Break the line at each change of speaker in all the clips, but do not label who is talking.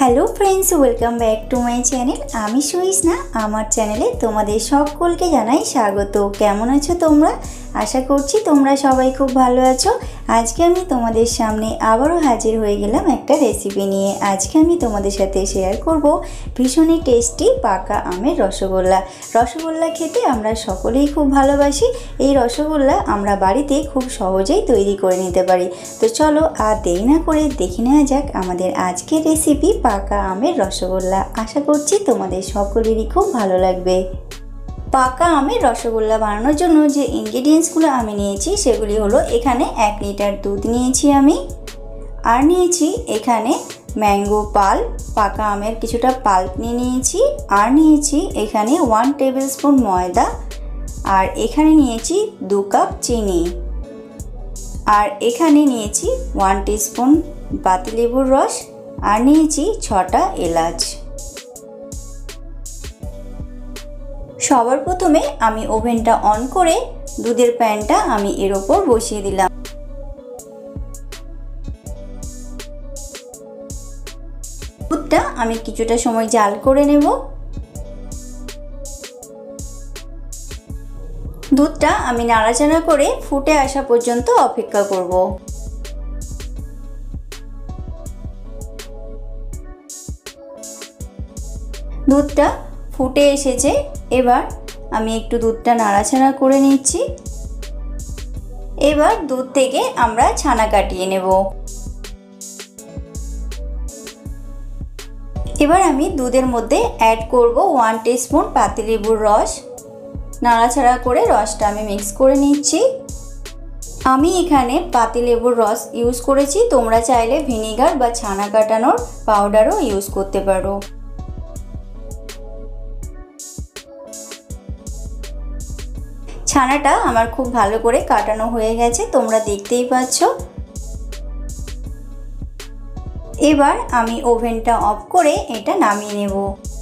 Hello friends welcome back to my channel आमी सुहिसना आमार चैनेले तोमादेर सकलके जानाई स्वागत। केमन आछो तोमरा? आशा करछि तोमरा सबाई खूब भालो आछो। आज के आमी तोमादेर सामने आबारो हाजिर हये गेलाम एकटा रेसिपि निये। आज के आमी तोमादेर साथे शेयर करब भीषण टेस्टी पाका आमेर रसगोल्ला। रसगोल्ला खेते आमरा सकलेई खूब भालोबासि। एई रसगोल्ला आमरा बाड़ीते खूब सहजेई तैरी करे निते पारी। तो चलो आर देरी ना करे देखे नेওয়া যাক आमादेर आजकेर रेसिपि पाका आमेर रसगोल्ला। आशा करछि तोमादेर सकलेरই खूब भालो लागबे। पाका आमेर रसगोल्ला बानानोर जोन्नो जे इनग्रेडिएंट्सगुलो आमी निয়েছি सेगुली हलो एखाने 1 लिटार दूध निয়েছি आमी আর নিয়েছি এখানে ম্যাঙ্গো পাল্প পাকা আমের কিছুটা পাল্প নিয়েছি আর নিয়েছি এখানে 1 টেবিলস্পুন ময়দা আর এখানে নিয়েছি 2 কাপ চিনি আর এখানে নিয়েছি 1 টিস্পুন পাতিলেবুর রস আর নিয়েছি 6টা এলাচ। সবার প্রথমে আমি ওভেনটা অন করে দুধের প্যানটা আমি এর উপর বসিয়ে দিলাম। দুধটা আমি কিছুটা সময় জাল করে নেব। দুধটা আমি নাড়াচাড়া করে ফুটে আসা পর্যন্ত অপেক্ষা করব। দুধটা ফুটে এসেছে, এবার আমি একটু দুধটা নাড়াচাড়া করে নিচ্ছি। এবার দুধ থেকে আমরা ছানা কাটিয়ে নেব। এবার আমি দুধের মধ্যে অ্যাড করব 1 টিস্পুন পাতিলেবুর রস। নাড়াচাড়া করে রসটা আমি মিক্স করে নিচ্ছি। আমি এখানে পাতিলেবুর রস ইউজ করেছি, তোমরা চাইলে ভিনেগার বা ছানা কাটানোর পাউডারও ইউজ করতে পারো। ছানাটা আমার খুব ভালো করে কাটানো হয়ে গেছে, তোমরা দেখতেই পাচ্ছ। এবার আমি ওভেনটা অফ করে এটা নামিয়ে নেব।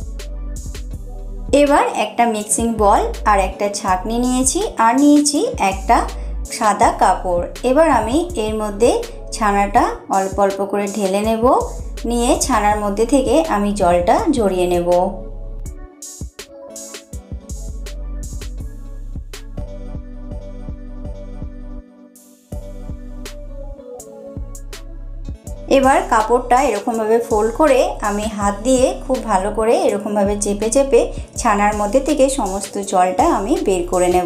এবার একটা মিক্সিং বল আর একটা ছাঁকনি নিয়েছি আর নিয়েছি একটা সাদা কাপড়। এবার আমি এর মধ্যে ছানাটা অল্প অল্প করে ঢেলে নেব, নিয়ে ছানার মধ্যে থেকে আমি জলটা ঝরিয়ে নেব। এবার কাপড়টা এরকম ভাবে ফোল্ড করে আমি হাত দিয়ে খুব ভালো করে এরকম ভাবে চেপে চেপে ছানার মধ্যে থেকে সমস্ত জলটা আমি বের করে নেব।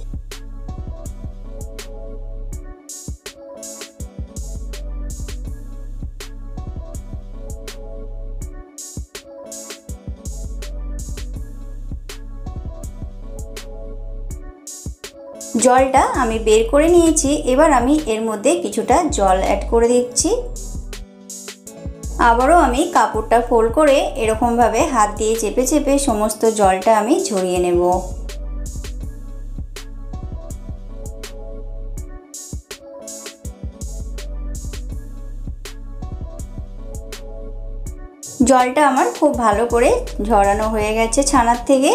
জলটা আমি বের করে নিয়েছি। এবার আমি এর মধ্যে কিছুটা জল অ্যাড করে দিচ্ছি। আবারও আমি কাপড়টা ফোল্ড করে এরকম ভাবে হাত দিয়ে চেপে চেপে সমস্ত জলটা আমি ঝরিয়ে নেব। জলটা আমার খুব ভালো করে ঝরানো হয়ে গেছে ছানার থেকে।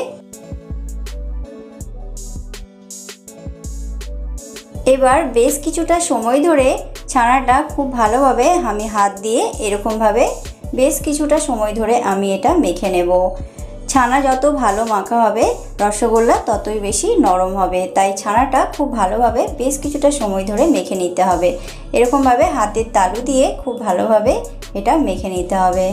এবার বেশ কিছুটা সময় ধরে ছানাটা খুব ভালোভাবে আমি হাত দিয়ে এরকম ভাবে বেশ কিছুটা সময় ধরে আমি এটা মেখে নেব। ছানা যত ভালো মাখা হবে রসগোল্লা ততই বেশি নরম হবে, তাই ছানাটা খুব ভালোভাবে বেশ কিছুটা সময় ধরে মেখে নিতে হবে। এরকম ভাবে হাতের তালু দিয়ে খুব ভালোভাবে এটা মেখে নিতে হবে।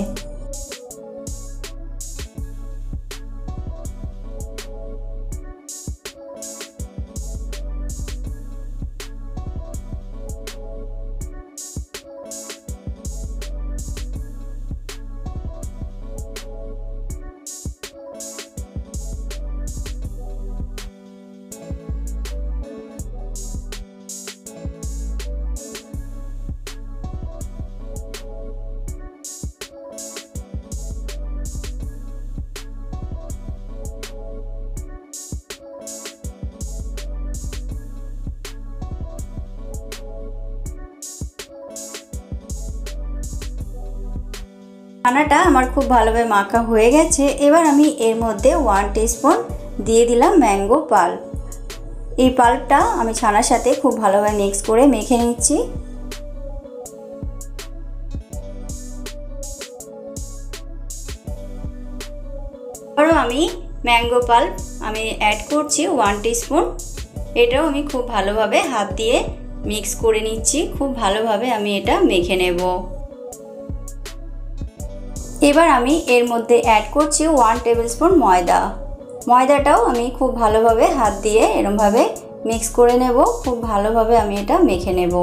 ছানাটা আমার খুব ভালোভাবে মাখা হয়ে গেছে। এবার আমি এর মধ্যে 1 টিস্পুন দিয়ে দিলাম ম্যাঙ্গো পাল্প। এই পাল্পটা আমি ছানার সাথে খুব ভালোভাবে মিক্স করে মেখে নিচ্ছি। আরও আমি ম্যাঙ্গো পাল্প আমি অ্যাড করছি 1 টিস্পুন। এটাও আমি খুব ভালোভাবে হাত দিয়ে মিক্স করে নিচ্ছি। খুব ভালোভাবে আমি এটা মেখে নেব। এবার আমি এর মধ্যে অ্যাড করছি 1 টেবিল স্পুন ময়দা। ময়দাটাও আমি খুব ভালোভাবে হাত দিয়ে এরকমভাবে মিক্স করে নেব। খুব ভালোভাবে আমি এটা মেখে নেব।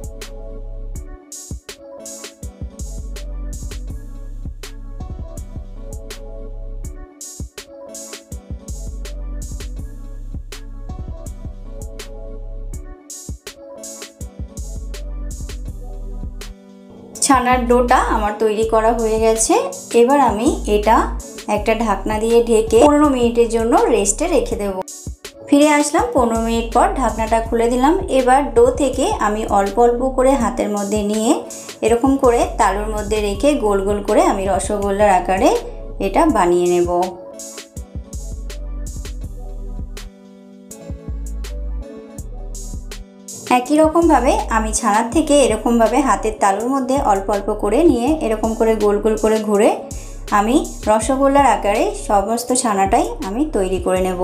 ছানার ডোটা আমার তৈরি করা হয়ে গেছে। এবার আমি এটা একটা ঢাকনা দিয়ে ঢেকে 15 মিনিটের জন্য রেস্টে রেখে দেব। ফিরে আসলাম 15 মিনিট পর, ঢাকনাটা খুলে দিলাম। এবার ডো থেকে আমি অল্প অল্প করে হাতের মধ্যে নিয়ে এরকম করে তালুর মধ্যে রেখে গোল গোল করে আমি রসগোল্লার আকারে এটা বানিয়ে নেব। একই রকমভাবে আমি ছানার থেকে এরকমভাবে হাতের তালুর মধ্যে অল্প অল্প করে নিয়ে এরকম করে গোল গোল করে ঘুরে আমি রসগোল্লার আকারে সমস্ত ছানাটাই আমি তৈরি করে নেব।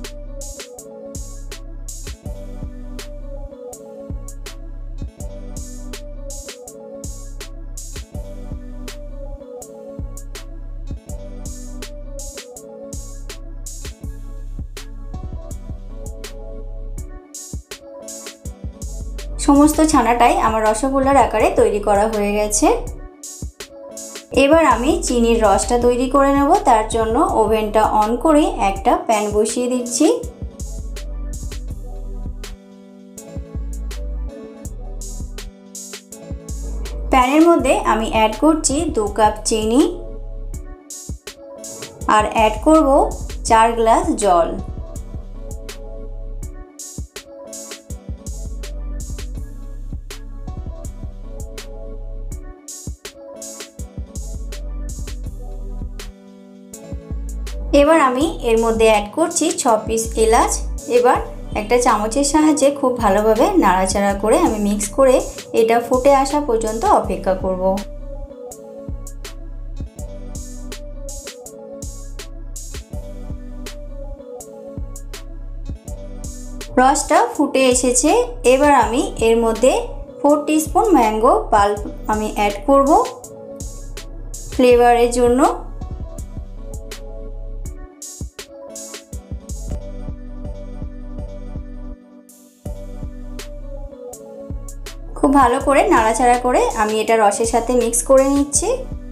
সমস্ত ছানাটাই আমার রসগোল্লার আকারে তৈরি করা হয়ে গেছে। এবার আমি চিনির রসটা তৈরি করে নেব। তার জন্য ওভেনটা অন করে একটা প্যান বসিয়ে দিচ্ছি। প্যানের মধ্যে আমি অ্যাড করছি 2 কাপ চিনি আর অ্যাড করব 4 গ্লাস জল। এবার আমি এর মধ্যে অ্যাড করছি 6 পিস এলাচ। এবার একটা চামচের সাহায্যে খুব ভালোভাবে নাড়াচাড়া করে আমি মিক্স করে এটা ফুটে আসা পর্যন্ত অপেক্ষা করব। রসটা ফুটে এসেছে। এবার আমি এর মধ্যে 4 টিস্পুন ম্যাঙ্গো পাল্প আমি অ্যাড করব ফ্লেভারের জন্য। খুব ভালো করে নাড়াচাড়া করে আমি এটা রসের সাথে মিক্স করে নিচ্ছি।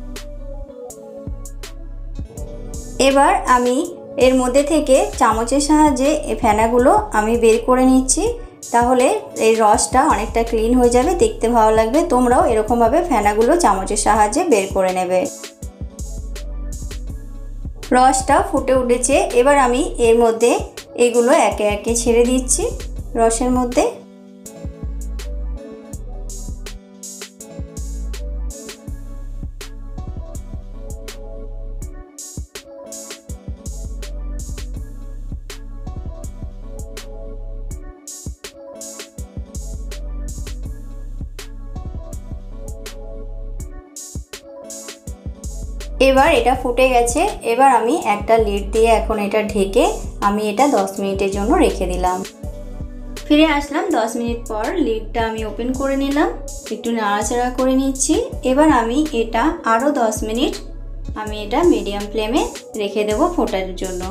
এবার আমি এর মধ্যে থেকে চামচের সাহায্যে এই ফেনাগুলো আমি বের করে নিচ্ছি। তাহলে এই রসটা অনেকটা ক্লিন হয়ে যাবে, দেখতে ভালো লাগবে। তোমরাও এরকমভাবে ফেনাগুলো চামচের সাহায্যে বের করে নেবে। রসটা ফুটে উঠেছে। এবার আমি এর মধ্যে এগুলো একে একে ছেড়ে দিচ্ছি রসের মধ্যে। এবার এটা ফুটে গেছে। এবার আমি একটা লিড দিয়ে এখন এটা ঢেকে আমি এটা 10 মিনিটের জন্য রেখে দিলাম। ফিরে আসলাম 10 মিনিট পর। লিডটা আমি ওপেন করে নিলাম, একটু নাড়াচাড়া করে নিচ্ছি। এবার আমি এটা আরও 10 মিনিট আমি এটা মিডিয়াম ফ্লেমে রেখে দেবো ফোটার জন্য।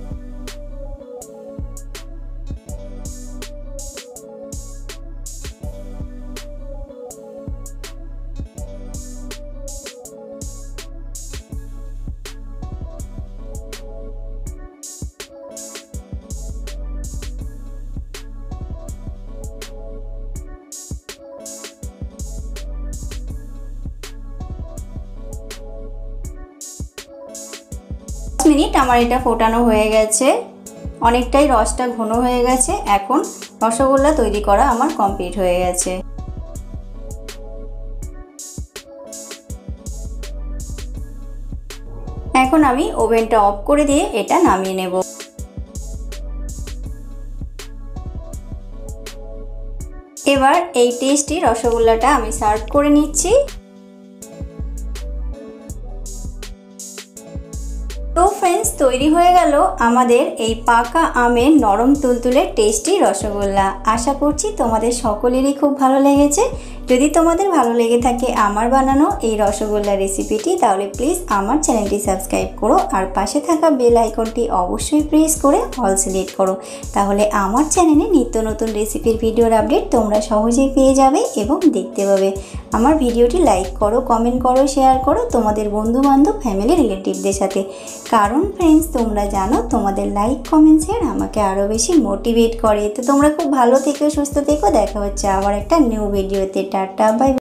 মিনিট আমার এটা ফোটানো হয়ে গেছে, অনেকটাই রসটা ঘন হয়ে গেছে। এখন রসগোল্লা তৈরি করা আমার কমপ্লিট হয়ে গেছে। এখন আমি ওভেনটা অফ করে দিয়ে এটা নামিয়ে নেব। এবার এই টেস্টি রসগোল্লাটা আমি সার্ভ করে নিচ্ছি। তো ফ্রেন্ডস, তৈরি হয়ে গেল আমাদের এই পাকা আমের নরম তুলতুলে টেস্টি রসগোল্লা। আশা করছি তোমাদের সকলেরই খুব ভালো লেগেছে। যদি তোমাদের ভালো লেগে থাকে আমার বানানো এই রসগোল্লা রেসিপিটি, তাহলে প্লিজ আমার চ্যানেলটি সাবস্ক্রাইব করো আর পাশে থাকা বেল আইকনটি অবশ্যই প্রেস করে অল সিলেক্ট করো। তাহলে আমার চ্যানেলে নিত্য নতুন রেসিপির ভিডিওর আপডেট তোমরা সহজেই পেয়ে যাবে এবং দেখতে পাবে। আমার ভিডিওটি লাইক করো, কমেন্ট করো, শেয়ার করো তোমাদের বন্ধুবান্ধব, ফ্যামিলি, রিলেটিভদের সাথে। কারণ ফ্রেন্ডস, তোমরা জানো তোমাদের লাইক, কমেন্ট, শেয়ার আমাকে আরও বেশি মোটিভেট করে। তো তোমরা খুব ভালো থেকো, সুস্থ থেকো। দেখা হচ্ছে আবার একটা নিউ ভিডিওতে। Tata, by.